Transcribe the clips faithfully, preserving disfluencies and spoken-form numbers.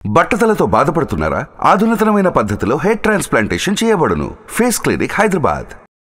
బట్టతలతో బాధపడుతున్నారా? ఆధునితనమైన పద్ధతిలో హెయిర్ ట్రాన్స్ప్లాంటేషన్ చేయబడును. Face clinic, Hyderabad.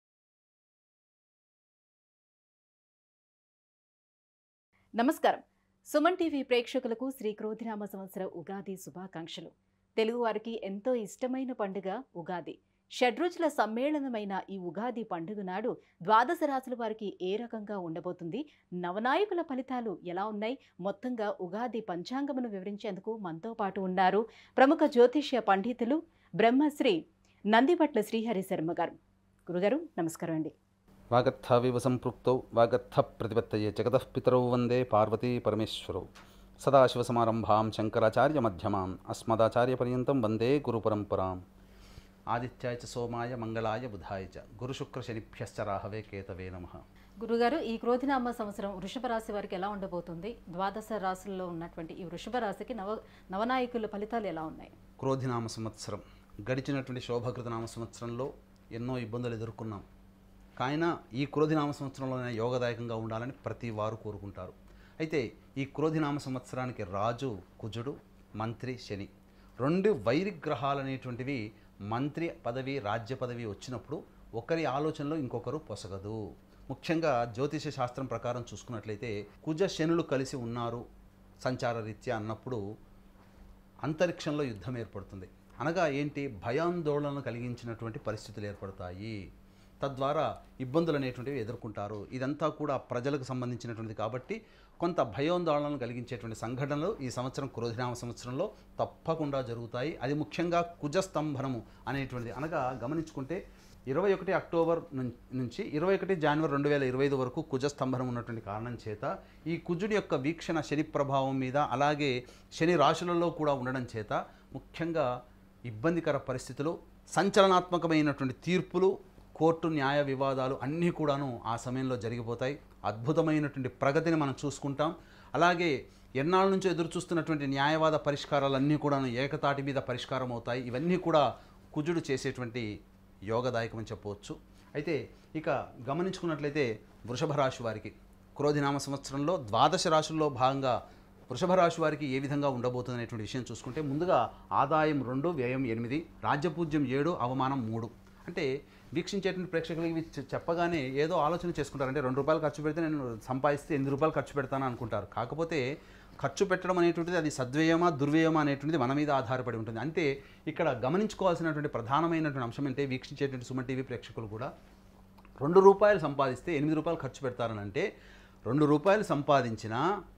నమస్కారం. సుమన్ టీవీ ప్రేక్షకులకు శ్రీ క్రోధినామ సంవత్సర ఉగాది శుభాకాంక్షలు. తెలుగువారికి ఎంతో ఇష్టమైన పండుగ ఉగాది. షడ్రుచుల సమ్మేళనమైన ఈ ఉగాది పండుగ నాడు ద్వాదశ రాశుల వారికి ఏ రకంగా ఉండబోతుంది, నవనాయకుల ఫలితాలు ఎలా ఉన్నాయి, మొత్తంగా ఉగాది పంచాంగమును వివరించేందుకు మనతో పాటు ఉన్నారు ప్రముఖ జ్యోతిష్య పండితులు బ్రహ్మశ్రీ నందిపట్ల శ్రీహరి శర్మ గారు. గురుగారు నమస్కారం అండి. వాగర్థావివ సంపృక్తౌ వాగర్థ ప్రతిపత్తయే జగతః పితరౌ వందే పార్వతీ పరమేశ్వరౌ. సదాశివసమారంభాం శంకరాచార్య మధ్యమాం అస్మదాచార్య పర్యంతం వందే గురు పరంపరాం. ఆదిత్యాయ చ సోమాయ మంగళాయ బుధాయ చ గురుశుక్ర శనిభ్యశ్చ రాహవే కేతవే నమః. గురుగారు, ఈ క్రోధినామ సంవత్సరం వృషభ రాశి వారికి ఎలా ఉండబోతుంది? ద్వాదశ రాశుల్లో ఉన్నటువంటి ఈ వృషభ రాశికి నవ నవనాయకుల ఫలితాలు ఎలా ఉన్నాయి? క్రోధినామ సంవత్సరం గడిచినటువంటి శోభకృతనామ సంవత్సరంలో ఎన్నో ఇబ్బందులు ఎదుర్కొన్నాం. కాయినా ఈ క్రోధినామ సంవత్సరంలోనే యోగదాయకంగా ఉండాలని ప్రతి వారు కోరుకుంటారు. అయితే ఈ క్రోధినామ సంవత్సరానికి రాజు కుజుడు, మంత్రి శని, రెండు వైరిగ్రహాలు అనేటువంటివి మంత్రి పదవి రాజ్య పదవి వచ్చినప్పుడు ఒకరి ఆలోచనలో ఇంకొకరు పొసగదు. ముఖ్యంగా జ్యోతిష శాస్త్రం ప్రకారం చూసుకున్నట్లయితే కుజ శనులు కలిసి ఉన్నారు సంచార రీత్యా అన్నప్పుడు అంతరిక్షంలో యుద్ధం ఏర్పడుతుంది. అనగా ఏంటి? భయాందోళనలు కలిగించినటువంటి పరిస్థితులు ఏర్పడతాయి. తద్వారా ఇబ్బందులు అనేటువంటివి ఎదుర్కొంటారు. ఇదంతా కూడా ప్రజలకు సంబంధించినటువంటిది కాబట్టి కొంత భయాందోళనలు కలిగించేటువంటి సంఘటనలు ఈ సంవత్సరం క్రోధినామ సంవత్సరంలో తప్పకుండా జరుగుతాయి. అది ముఖ్యంగా కుజస్తంభనము అనేటువంటిది. అనగా గమనించుకుంటే ఇరవై ఒకటి అక్టోబర్ నుంచి ఇరవై ఒకటి జనవరి రెండు వేల ఇరవై ఐదు వరకు కుజస్తంభనం ఉన్నటువంటి కారణం చేత ఈ కుజుడి యొక్క వీక్షణ శని ప్రభావం మీద, అలాగే శని రాశులలో కూడా ఉండడం చేత ముఖ్యంగా ఇబ్బందికర పరిస్థితులు, సంచలనాత్మకమైనటువంటి తీర్పులు, కోర్టు న్యాయ వివాదాలు అన్నీ కూడాను ఆ సమయంలో జరిగిపోతాయి. అద్భుతమైనటువంటి ప్రగతిని మనం చూసుకుంటాం. అలాగే ఎన్నాళ్ళ నుంచో ఎదురు చూస్తున్నటువంటి న్యాయవాద పరిష్కారాలన్నీ కూడాను ఏకతాటి మీద పరిష్కారం అవుతాయి. ఇవన్నీ కూడా కుజుడు చేసేటువంటి యోగదాయకం అని చెప్పవచ్చు. అయితే ఇక గమనించుకున్నట్లయితే వృషభ రాశి వారికి క్రోధినామ సంవత్సరంలో ద్వాదశ రాశుల్లో భాగంగా వృషభ రాశి వారికి ఏ విధంగా ఉండబోతుంది అనేటువంటి విషయం చూసుకుంటే, ముందుగా ఆదాయం రెండు, వ్యయం ఎనిమిది, రాజ్యపూజ్యం ఏడు, అవమానం మూడు. అంటే వీక్షించేటువంటి ప్రేక్షకులు ఇవి చెప్పగానే ఏదో ఆలోచన చేసుకుంటారు. అంటే రెండు రూపాయలు ఖర్చు పెడితే నేను సంపాదిస్తే ఎనిమిది రూపాయలు ఖర్చు పెడతాను అనుకుంటారు. కాకపోతే ఖర్చు పెట్టడం అనేటువంటిది అది సద్వ్యయమా దుర్వ్యయమా అనేటువంటిది మన మీద ఆధారపడి ఉంటుంది. అంటే ఇక్కడ గమనించుకోవాల్సినటువంటి ప్రధానమైనటువంటి అంశం అంటే, వీక్షించేటువంటి సుమన్ టీవీ ప్రేక్షకులు కూడా రెండు రూపాయలు సంపాదిస్తే ఎనిమిది రూపాయలు ఖర్చు పెడతారని అంటే, రెండు రూపాయలు సంపాదించినా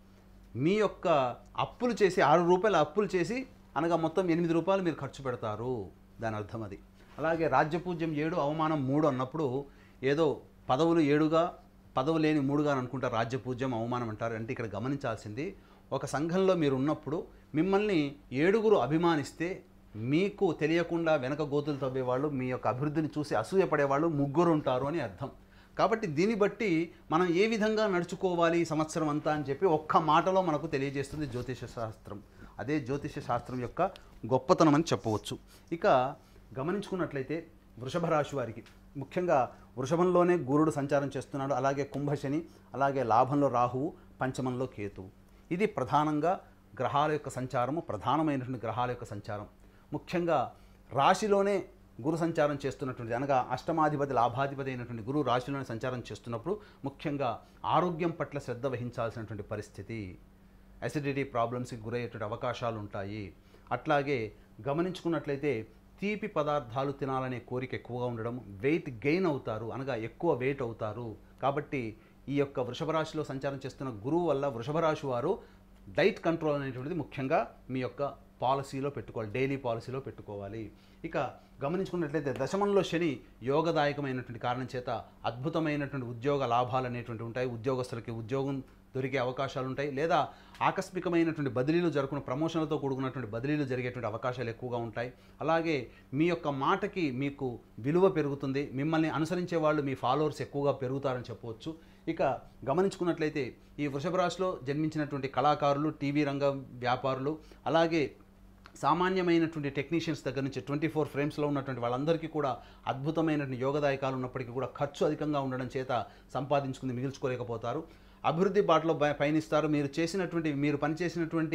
మీ యొక్క అప్పులు చేసి ఆరు రూపాయలు అప్పులు చేసి అనగా మొత్తం ఎనిమిది రూపాయలు మీరు ఖర్చు పెడతారు. దాని అర్థం అది. అలాగే రాజ్యపూజ్యం ఏడు, అవమానం మూడు అన్నప్పుడు ఏదో పదవులు ఏడుగా పదవు లేని మూడుగా అనుకుంటారు. రాజ్యపూజ్యం అవమానం అంటారు. అంటే ఇక్కడ గమనించాల్సింది, ఒక సంఘంలో మీరు ఉన్నప్పుడు మిమ్మల్ని ఏడుగురు అభిమానిస్తే మీకు తెలియకుండా వెనక గోతులు తవ్వేవాళ్ళు, మీ యొక్క అభివృద్ధిని చూసి అసూయపడేవాళ్ళు ముగ్గురు ఉంటారు అని అర్థం. కాబట్టి దీన్ని బట్టి మనం ఏ విధంగా నడుచుకోవాలి ఈ సంవత్సరం అంతా అని చెప్పి ఒక్క మాటలో మనకు తెలియజేస్తుంది జ్యోతిష శాస్త్రం. అదే జ్యోతిష శాస్త్రం యొక్క గొప్పతనం అని చెప్పవచ్చు. ఇక గమనించుకున్నట్లయితే వృషభ రాశి వారికి ముఖ్యంగా వృషభంలోనే గురుడు సంచారం చేస్తున్నాడు. అలాగే కుంభశని, అలాగే లాభంలో రాహువు, పంచమంలో కేతువు. ఇది ప్రధానంగా గ్రహాల యొక్క సంచారము, ప్రధానమైనటువంటి గ్రహాల యొక్క సంచారం. ముఖ్యంగా రాశిలోనే గురు సంచారం చేస్తున్నటువంటి, అనగా అష్టమాధిపతి లాభాధిపతి అయినటువంటి గురువు రాశిలోనే సంచారం చేస్తున్నప్పుడు ముఖ్యంగా ఆరోగ్యం పట్ల శ్రద్ధ వహించాల్సినటువంటి పరిస్థితి, అసిడిటీ ప్రాబ్లమ్స్కి గురయ్యేటువంటి అవకాశాలు ఉంటాయి. అట్లాగే గమనించుకున్నట్లయితే తీపి పదార్థాలు తినాలనే కోరిక ఎక్కువగా ఉండడం, వెయిట్ గెయిన్ అవుతారు, అనగా ఎక్కువ వెయిట్ అవుతారు. కాబట్టి ఈ యొక్క వృషభ రాశిలో సంచారం చేస్తున్న గురువు వల్ల వృషభ రాశి వారు డైట్ కంట్రోల్ అనేటువంటిది ముఖ్యంగా మీ యొక్క పాలసీలో పెట్టుకోవాలి, డైలీ పాలసీలో పెట్టుకోవాలి. ఇక గమనించుకున్నట్లయితే దశమంలో శని యోగదాయకమైనటువంటి కారణం చేత అద్భుతమైనటువంటి ఉద్యోగ లాభాలు అనేటువంటివి ఉంటాయి. ఉద్యోగస్తులకి ఉద్యోగం దొరికే అవకాశాలు ఉంటాయి. లేదా ఆకస్మికమైనటువంటి బదిలీలు జరుగుతున్న ప్రమోషన్లతో కూడుకున్నటువంటి బదిలీలు జరిగేటువంటి అవకాశాలు ఎక్కువగా ఉంటాయి. అలాగే మీ యొక్క మాటకి మీకు విలువ పెరుగుతుంది. మిమ్మల్ని అనుసరించే వాళ్ళు, మీ ఫాలోవర్స్ ఎక్కువగా పెరుగుతారని చెప్పవచ్చు. ఇక గమనించుకున్నట్లయితే ఈ వృషభ రాశిలో జన్మించినటువంటి కళాకారులు, టీవీ రంగ వ్యాపారులు, అలాగే సామాన్యమైనటువంటి టెక్నీషియన్స్ దగ్గర నుంచి ట్వంటీ ఫోర్ ఫ్రేమ్స్లో ఉన్నటువంటి వాళ్ళందరికీ కూడా అద్భుతమైనటువంటి యోగదాయకాలు ఉన్నప్పటికీ కూడా ఖర్చు అధికంగా ఉండడం చేత సంపాదించుకుంది మిగిల్చుకోలేకపోతారు. అభివృద్ధి బాటలో పయనిస్తారు. మీరు చేసినటువంటి మీరు పనిచేసినటువంటి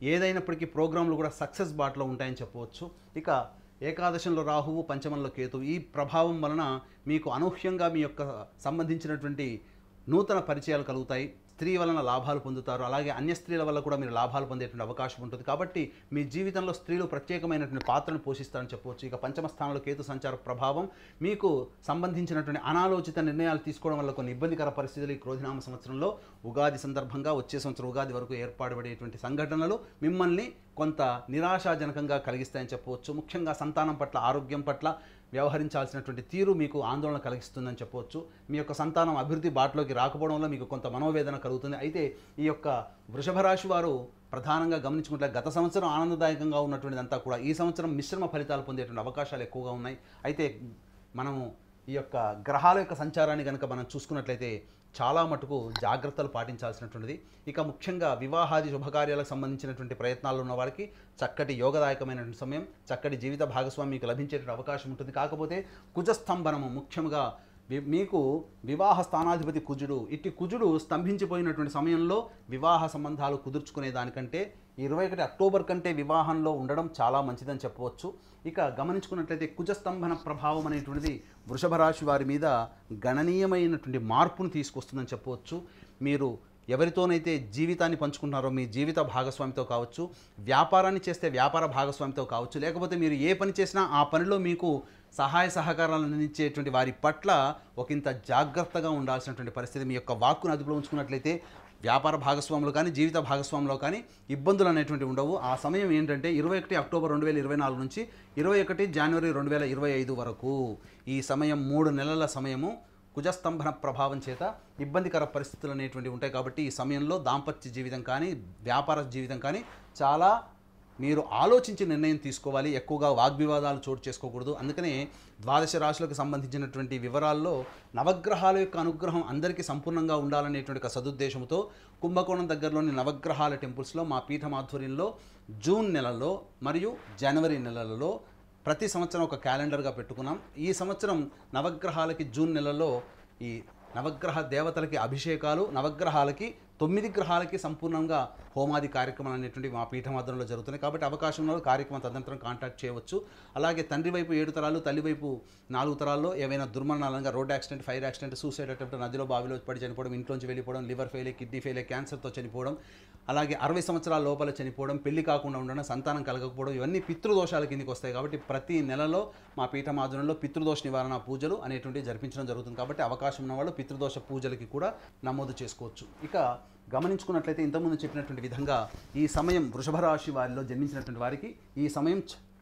ఏదైనప్పటికీ ప్రోగ్రాంలు కూడా సక్సెస్ బాటలో ఉంటాయని చెప్పవచ్చు. ఇక ఏకాదశంలో రాహువు, పంచమంలో కేతువు, ఈ ప్రభావం వలన మీకు అనూహ్యంగా మీ యొక్క సంబంధించినటువంటి నూతన పరిచయాలు కలుగుతాయి. స్త్రీ వలన లాభాలు పొందుతారు. అలాగే అన్య స్త్రీల వల్ల కూడా మీరు లాభాలు పొందేటువంటి అవకాశం ఉంటుంది. కాబట్టి మీ జీవితంలో స్త్రీలు ప్రత్యేకమైనటువంటి పాత్రను పోషిస్తారని చెప్పవచ్చు. ఇక పంచమ స్థానంలో కేతు సంచార ప్రభావం మీకు సంబంధించినటువంటి అనాలోచిత నిర్ణయాలు తీసుకోవడం వల్ల కొన్ని ఇబ్బందికర పరిస్థితులు ఈ క్రోధినామ సంవత్సరంలో ఉగాది సందర్భంగా వచ్చే సంవత్సరం ఉగాది వరకు ఏర్పాటుపడేటువంటి సంఘటనలు మిమ్మల్ని కొంత నిరాశాజనకంగా కలిగిస్తాయని చెప్పవచ్చు. ముఖ్యంగా సంతానం పట్ల, ఆరోగ్యం పట్ల వ్యవహరించాల్సినటువంటి తీరు మీకు ఆందోళన కలిగిస్తుందని చెప్పవచ్చు. మీ యొక్క సంతానం అభివృద్ధి బాటలోకి రాకపోవడం వల్ల మీకు కొంత మనోవేదన కలుగుతుంది. అయితే ఈ యొక్క వృషభ రాశి వారు ప్రధానంగా గమనించుకుంటే గత సంవత్సరం ఆనందదాయకంగా ఉన్నటువంటిదంతా కూడా ఈ సంవత్సరం మిశ్రమ ఫలితాలు పొందేటువంటి అవకాశాలు ఎక్కువగా ఉన్నాయి. అయితే మనము ఈ యొక్క గ్రహాల యొక్క సంచారాన్ని కనుక మనం చూసుకున్నట్లయితే చాలా మటుకు జాగ్రత్తలు పాటించాల్సినటువంటిది. ఇక ముఖ్యంగా వివాహాది శుభకార్యాలకు సంబంధించినటువంటి ప్రయత్నాలు ఉన్న వారికి చక్కటి యోగదాయకమైనటువంటి సమయం, చక్కటి జీవిత భాగస్వామి మీకు లభించేటువంటి అవకాశం ఉంటుంది. కాకపోతే కుజస్తంభనము ముఖ్యంగా మీకు వివాహ స్థానాధిపతి కుజుడు, ఇట్టి కుజుడు స్తంభించిపోయినటువంటి సమయంలో వివాహ సంబంధాలు కుదుర్చుకునే దానికంటే ఇరవై ఒకటి అక్టోబర్ కంటే వివాహంలో ఉండడం చాలా మంచిదని చెప్పవచ్చు. ఇక గమనించుకున్నట్లయితే కుజస్తంభన ప్రభావం అనేటువంటిది వృషభ రాశి వారి మీద గణనీయమైనటువంటి మార్పును తీసుకొస్తుందని చెప్పవచ్చు. మీరు ఎవరితోనైతే జీవితాన్ని పంచుకుంటున్నారో మీ జీవిత భాగస్వామితో కావచ్చు, వ్యాపారాన్ని చేస్తే వ్యాపార భాగస్వామితో కావచ్చు, లేకపోతే మీరు ఏ పని చేసినా ఆ పనిలో మీకు సహాయ సహకారాలు అందించేటువంటి వారి పట్ల ఒకంత జాగ్రత్తగా ఉండాల్సినటువంటి పరిస్థితి. మీ యొక్క వాక్కును అదుపులో ఉంచుకున్నట్లయితే వ్యాపార భాగస్వాములు కానీ జీవిత భాగస్వాములో కానీ ఇబ్బందులు అనేటువంటి ఉండవు. ఆ సమయం ఏంటంటే ఇరవై ఒకటి అక్టోబర్ రెండు వేల ఇరవై నాలుగు నుంచి ఇరవై ఒకటి జనవరి రెండు వేల ఇరవై ఐదు వరకు ఈ సమయం మూడు నెలల సమయము కుజస్తంభన ప్రభావం చేత ఇబ్బందికర పరిస్థితులు అనేటువంటివి ఉంటాయి. కాబట్టి ఈ సమయంలో దాంపత్య జీవితం కానీ వ్యాపార జీవితం కానీ చాలా మీరు ఆలోచించి నిర్ణయం తీసుకోవాలి. ఎక్కువగా వాగ్వివాదాలు చోటు చేసుకోకూడదు. అందుకనే ద్వాదశ రాశులకు సంబంధించినటువంటి వివరాల్లో నవగ్రహాల యొక్క అనుగ్రహం అందరికీ సంపూర్ణంగా ఉండాలనేటువంటి ఒక సదుద్దేశంతో కుంభకోణం దగ్గరలోని నవగ్రహాల టెంపుల్స్లో మా పీఠం ఆధ్వర్యంలో జూన్ నెలలో మరియు జనవరి నెలలలో ప్రతి సంవత్సరం ఒక క్యాలెండర్గా పెట్టుకున్నాం. ఈ సంవత్సరం నవగ్రహాలకి జూన్ నెలలో ఈ నవగ్రహ దేవతలకి అభిషేకాలు, నవగ్రహాలకి తొమ్మిది గ్రహాలకి సంపూర్ణంగా హోమాది కార్యక్రమాలు అనేటువంటి మా పీఠమాధ్వర్యంలో జరుగుతున్నాయి. కాబట్టి అవకాశం ఉన్న కార్యక్రమం తదనంతరం కాంటాక్ట్ చేయవచ్చు. అలాగే తండ్రి వైపు ఏడు తరాలు, తల్లి వైపు నాలుగు తరాల్లో ఏవైనా దుర్మరణాలంగా road accident, fire accident, suicide attempt, నదిలో బావిలో పడి చనిపోవడం, ఇంట్లోంచి వెళ్ళిపోవడం, లివర్ ఫెయిల్, కిడ్నీ ఫెయిల్, క్యాన్సర్తో చనిపోవడం, అలాగే అరవై సంవత్సరాల లోపల చనిపోవడం, పెళ్లి కాకుండా ఉండడం, సంతానం కలగకపోవడం, ఇవన్నీ పితృదోషాల కిందకి వస్తాయి. కాబట్టి ప్రతి నెలలో మా పీఠమాధ్వర్యంలో పితృదోష నివారణ పూజలు అనేటువంటివి జరిపించడం జరుగుతుంది. కాబట్టి అవకాశం ఉన్న వాళ్ళు పితృదోష పూజలకి కూడా నమోదు చేసుకోవచ్చు. ఇక గమనించుకున్నట్లయితే ఇంతకుముందు చెప్పినటువంటి విధంగా ఈ సమయం వృషభ రాశి వారిలో జన్మించినటువంటి వారికి ఈ సమయం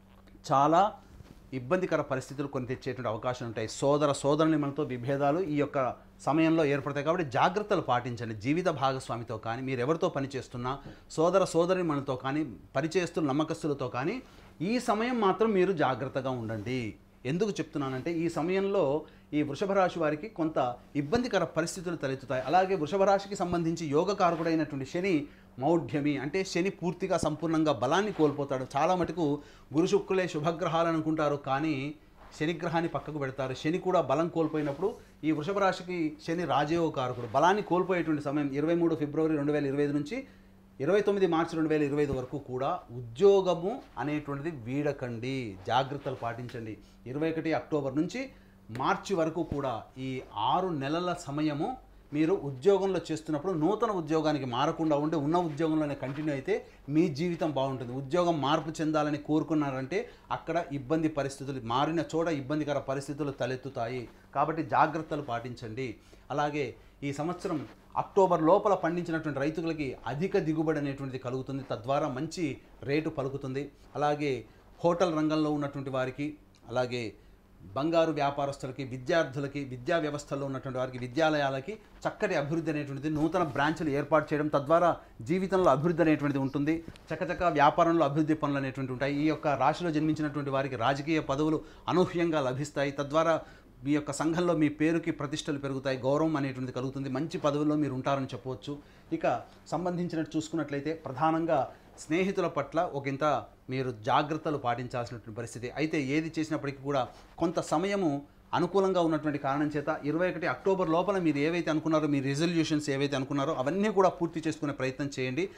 చాలా ఇబ్బందికర పరిస్థితులు కొని తెచ్చేటువంటి అవకాశం ఉంటాయి. సోదర సోదరునిమలతో విభేదాలు ఈ యొక్క సమయంలో ఏర్పడతాయి. కాబట్టి జాగ్రత్తలు పాటించండి. జీవిత భాగస్వామితో కానీ మీరు ఎవరితో పనిచేస్తున్నా సోదర సోదరిమణులతో కానీ పరిచయస్తులు నమ్మకస్తులతో కానీ ఈ సమయం మాత్రం మీరు జాగ్రత్తగా ఉండండి. ఎందుకు చెప్తున్నానంటే ఈ సమయంలో ఈ వృషభ రాశి వారికి కొంత ఇబ్బందికర పరిస్థితులు తలెత్తుతాయి. అలాగే వృషభ రాశికి సంబంధించి యోగకారకుడైనటువంటి శని మౌఢ్యమి అంటే శని పూర్తిగా సంపూర్ణంగా బలాన్ని కోల్పోతాడు. చాలా మటుకు గురు శుక్రులే శుభగ్రహాలు అనుకుంటారు, కానీ శనిగ్రహాన్ని పక్కకు పెడతారు. శని కూడా బలం కోల్పోయినప్పుడు ఈ వృషభ రాశికి శని రాజయోగకారకుడు బలాన్ని కోల్పోయేటువంటి సమయం ఇరవై మూడు ఫిబ్రవరి రెండు వేల ఇరవై ఐదు నుంచి ఇరవై తొమ్మిది మార్చి రెండు వేల ఇరవై ఐదు వరకు కూడా ఉద్యోగము అనేటువంటిది వీడకండి, జాగ్రత్తలు పాటించండి. ఇరవై ఒకటి అక్టోబర్ నుంచి మార్చి వరకు కూడా ఈ ఆరు నెలల సమయము మీరు ఉద్యోగంలో చేస్తున్నప్పుడు నూతన ఉద్యోగానికి మారకుండా ఉండి ఉన్న ఉద్యోగంలోనే కంటిన్యూ అయితే మీ జీవితం బాగుంటుంది. ఉద్యోగం మార్పు చెందాలని కోరుకున్నారంటే అక్కడ ఇబ్బంది పరిస్థితులు మారిన చోట ఇబ్బందికర పరిస్థితులు తలెత్తుతాయి. కాబట్టి జాగ్రత్తలు పాటించండి. అలాగే ఈ సంవత్సరం అక్టోబర్ లోపల పండించినటువంటి రైతులకి అధిక దిగుబడి అనేటువంటిది కలుగుతుంది. తద్వారా మంచి రేటు పలుకుతుంది. అలాగే హోటల్ రంగంలో ఉన్నటువంటి వారికి, అలాగే బంగారు వ్యాపారస్తులకి, విద్యార్థులకి, విద్యా వ్యవస్థలో ఉన్నటువంటి వారికి, విద్యాలయాలకి చక్కటి అభివృద్ధి అనేటువంటిది నూతన బ్రాంచ్లు ఏర్పాటు చేయడం తద్వారా జీవితంలో అభివృద్ధి అనేటువంటిది ఉంటుంది. చక్కచక్క వ్యాపారంలో అభివృద్ధి పనులు అనేటువంటి ఉంటాయి. ఈ యొక్క రాశిలో జన్మించినటువంటి వారికి రాజకీయ పదవులు అనూహ్యంగా లభిస్తాయి. తద్వారా మీ యొక్క సంఘంలో మీ పేరుకి ప్రతిష్టలు పెరుగుతాయి, గౌరవం అనేటువంటిది కలుగుతుంది, మంచి పదవుల్లో మీరు ఉంటారని చెప్పవచ్చు. ఇక సంబంధించినట్టు చూసుకున్నట్లయితే ప్రధానంగా స్నేహితుల పట్ల ఒకంత మీరు జాగ్రత్తలు పాటించాల్సినటువంటి పరిస్థితి. అయితే ఏది చేసినప్పటికీ కూడా కొంత సమయము అనుకూలంగా ఉన్నటువంటి కారణం చేత ఇరవై ఒకటి అక్టోబర్ లోపల మీరు ఏవైతే అనుకున్నారో, మీ రిజల్యూషన్స్ ఏవైతే అనుకున్నారో అవన్నీ కూడా పూర్తి చేసుకునే ప్రయత్నం చేయండి.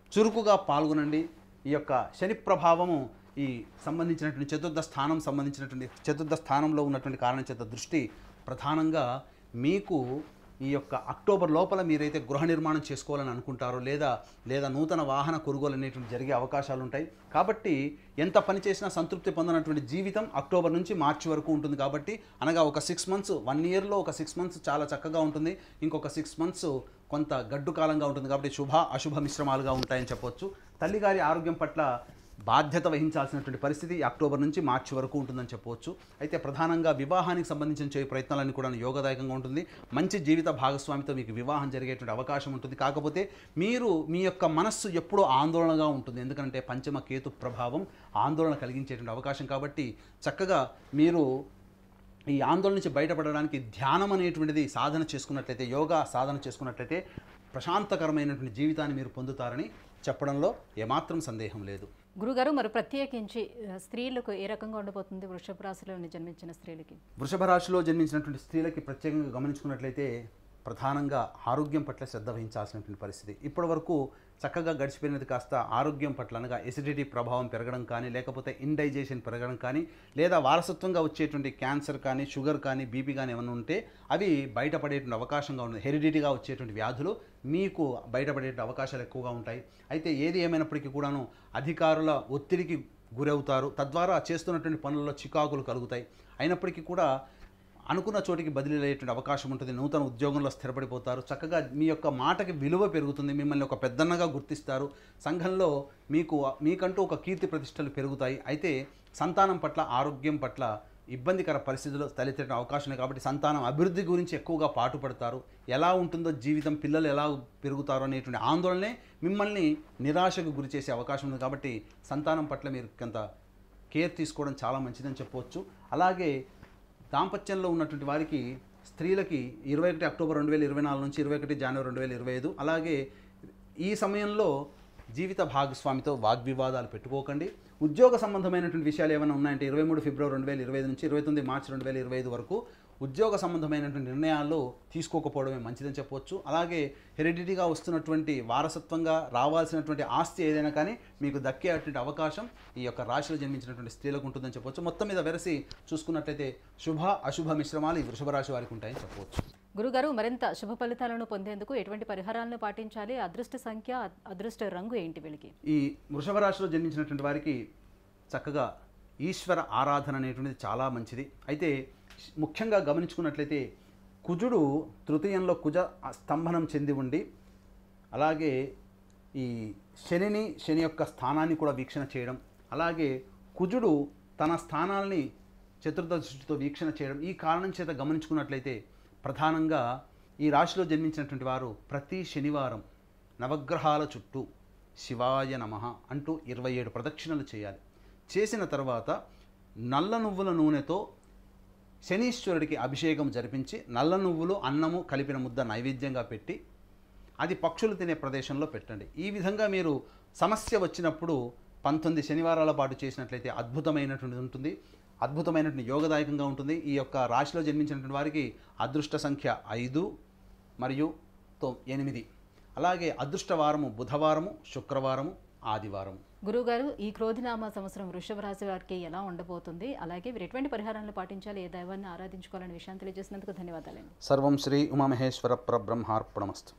చురుకుగా పాల్గొనండి. ఈ యొక్క శని ప్రభావము ఈ సంబంధించినటువంటి చతుర్థ స్థానం సంబంధించినటువంటి చతుర్థ స్థానంలో ఉన్నటువంటి కారణం చేత దృష్టి ప్రధానంగా మీకు ఈ యొక్క అక్టోబర్ లోపల మీరైతే గృహ నిర్మాణం చేసుకోవాలని అనుకుంటారో లేదా లేదా నూతన వాహన కొనుగోలు అనేటువంటి జరిగే అవకాశాలు ఉంటాయి. కాబట్టి ఎంత పని చేసినా సంతృప్తి పొందనటువంటి జీవితం అక్టోబర్ నుంచి మార్చి వరకు ఉంటుంది. కాబట్టి అనగా ఒక సిక్స్ మంత్స్ వన్ ఇయర్లో ఒక సిక్స్ మంత్స్ చాలా చక్కగా ఉంటుంది, ఇంకొక సిక్స్ మంత్స్ కొంత గడ్డు కాలంగా ఉంటుంది. కాబట్టి శుభ అశుభ మిశ్రమాలుగా ఉంటాయని చెప్పొచ్చు. తల్లిగారి ఆరోగ్యం పట్ల బాధ్యత వహించాల్సినటువంటి పరిస్థితి అక్టోబర్ నుంచి మార్చి వరకు ఉంటుందని చెప్పవచ్చు. అయితే ప్రధానంగా వివాహానికి సంబంధించిన చేయ ప్రయత్నాలన్నీ కూడా యోగదాయకంగా ఉంటుంది. మంచి జీవిత భాగస్వామితో మీకు వివాహం జరిగేటువంటి అవకాశం ఉంటుంది. కాకపోతే మీరు మీ యొక్క మనస్సు ఎప్పుడూ ఆందోళనగా ఉంటుంది, ఎందుకంటే పంచమ కేతు ప్రభావం ఆందోళన కలిగించేటువంటి అవకాశం. కాబట్టి చక్కగా మీరు ఈ ఆందోళన నుంచి బయటపడడానికి ధ్యానం అనేటువంటిది సాధన చేసుకున్నట్లయితే, యోగా సాధన చేసుకున్నట్లయితే ప్రశాంతకరమైనటువంటి జీవితాన్ని మీరు పొందుతారని చెప్పడంలో ఏమాత్రం సందేహం లేదు. గురుగారు, మరి ప్రత్యేకించి స్త్రీలకు ఏ రకంగా ఉండబోతుంది వృషభ రాశిలో జన్మించిన స్త్రీలకి? వృషభ రాశిలో జన్మించినటువంటి స్త్రీలకి ప్రత్యేకంగా గమనించుకున్నట్లయితే ప్రధానంగా ఆరోగ్యం పట్ల శ్రద్ధ వహించాల్సినటువంటి పరిస్థితి. ఇప్పటి వరకు చక్కగా గడిచిపోయినది కాస్త ఆరోగ్యం పట్ల అనగా ఎసిడిటీ ప్రభావం పెరగడం కానీ, లేకపోతే ఇండైజెషన్ పెరగడం కానీ, లేదా వారసత్వంగా వచ్చేటువంటి క్యాన్సర్ కానీ, షుగర్ కానీ, బీపీ కానీ ఏమైనా ఉంటే అవి బయటపడేటువంటి అవకాశంగా ఉంది. హెరిడిటీగా వచ్చేటువంటి వ్యాధులు మీకు బయటపడేటువంటి అవకాశాలు ఎక్కువగా ఉంటాయి. అయితే ఏది ఏమైనప్పటికీ కూడాను అధికారుల ఒత్తిడికి గురవుతారు, తద్వారా చేస్తున్నటువంటి పనుల్లో చికాకులు కలుగుతాయి. అయినప్పటికీ కూడా అనుకున్న చోటికి బదిలీ అయ్యేటువంటి అవకాశం ఉంటుంది. నూతన ఉద్యోగంలో స్థిరపడిపోతారు. చక్కగా మీ యొక్క మాటకి విలువ పెరుగుతుంది. మిమ్మల్ని ఒక పెద్దన్నగా గుర్తిస్తారు. సంఘంలో మీకు మీకంటూ ఒక కీర్తి ప్రతిష్టలు పెరుగుతాయి. అయితే సంతానం పట్ల ఆరోగ్యం పట్ల ఇబ్బందికర పరిస్థితులు తలెత్తే అవకాశం ఉంది. కాబట్టి సంతానం అభివృద్ధి గురించి ఎక్కువగా పాటుపడతారు. ఎలా ఉంటుందో జీవితం, పిల్లలు ఎలా పెరుగుతారో అనేటువంటి ఆందోళనే మిమ్మల్ని నిరాశకు గురి చేసే అవకాశం ఉంది. కాబట్టి సంతానం పట్ల మీరు కొంత కేర్ తీసుకోవడం చాలా మంచిదని చెప్పవచ్చు. అలాగే దాంపత్యంలో ఉన్నటువంటి వారికి స్త్రీలకి ఇరవై ఒకటి అక్టోబర్ రెండు వేల ఇరవై నాలుగు నుంచి ఇరవై ఒకటి జనవరి రెండు వేల ఇరవై ఐదు అలాగే ఈ సమయంలో జీవిత భాగస్వామితో వాగ్వివాదాలు పెట్టుకోకండి. ఉద్యోగ సంబంధమైనటువంటి విషయాలు ఏమైనా ఉన్నాయంటే ఇరవై మూడు ఫిబ్రవరి రెండు వేల ఇరవై ఐదు నుంచి ఇరవై తొమ్మిది మార్చి రెండు వేల ఇరవై ఐదు వరకు ఉద్యోగ సంబంధమైనటువంటి నిర్ణయాలు తీసుకోకపోవడమే మంచిదని చెప్పవచ్చు. అలాగే హెరిడిటీగా వస్తున్నటువంటి వారసత్వంగా రావాల్సినటువంటి ఆస్తి ఏదైనా కానీ మీకు దక్కేటువంటి అవకాశం ఈ యొక్క రాశిలో జన్మించినటువంటి స్త్రీలకు ఉంటుందని చెప్పవచ్చు. మొత్తం మీద వెరసి చూసుకున్నట్లయితే శుభ అశుభ మిశ్రమాలు ఈ వృషభ రాశి వారికి ఉంటాయని చెప్పవచ్చు. గురుగారు, మరింత శుభ ఫలితాలను పొందేందుకు ఎటువంటి పరిహారాలను పాటించాలి? అదృష్ట సంఖ్య, అదృష్ట రంగు ఏంటి వీళ్ళకి? ఈ వృషభ రాశిలో జన్మించినటువంటి వారికి చక్కగా ఈశ్వర ఆరాధన అనేటువంటిది చాలా మంచిది. అయితే ముఖ్యంగా గమనించుకున్నట్లయితే కుజుడు తృతీయంలో కుజ స్తంభనం చెంది ఉండి, అలాగే ఈ శనిని శని యొక్క స్థానాన్ని కూడా వీక్షణ చేయడం, అలాగే కుజుడు తన స్థానాల్ని చతుర్థ దృష్టితో వీక్షణ చేయడం, ఈ కారణం చేత గమనించుకున్నట్లయితే ప్రధానంగా ఈ రాశిలో జన్మించినటువంటి వారు ప్రతి శనివారం నవగ్రహాల చుట్టూ శివాయ నమః అంటూ ఇరవై ఏడు ప్రదక్షిణలు చేయాలి. చేసిన తర్వాత నల్ల నువ్వుల నూనెతో శనీశ్వరుడికి అభిషేకం జరిపించి నల్ల నువ్వులు అన్నము కలిపిన ముద్ద నైవేద్యంగా పెట్టి అది పక్షులు తినే ప్రదేశంలో పెట్టండి. ఈ విధంగా మీరు సమస్య వచ్చినప్పుడు పంతొమ్మిది శనివారాల పాటు చేసినట్లయితే అద్భుతమైనటువంటిది ఉంటుంది, అద్భుతమైనటువంటి యోగదాయకంగా ఉంటుంది. ఈ యొక్క రాశిలో జన్మించినటువంటి వారికి అదృష్ట సంఖ్య ఐదు మరియు తో ఎనిమిది, అలాగే అదృష్ట వారము బుధవారము, శుక్రవారము, ఆదివారము. గురువుగారు, ఈ క్రోధినామ సంవత్సరం వృషభ రాశి వారికి ఎలా ఉండబోతుంది? అలాగే మీరు ఎటువంటి పరిహారాలను పాటించాలి, ఏ దైవాన్ని ఆరాధించుకోవాలనే విషయాన్ని తెలియజేసినందుకు ధన్యవాదాలండి. సర్వం శ్రీ ఉమామహేశ్వర పరబ్రహ్మార్పణమస్తు.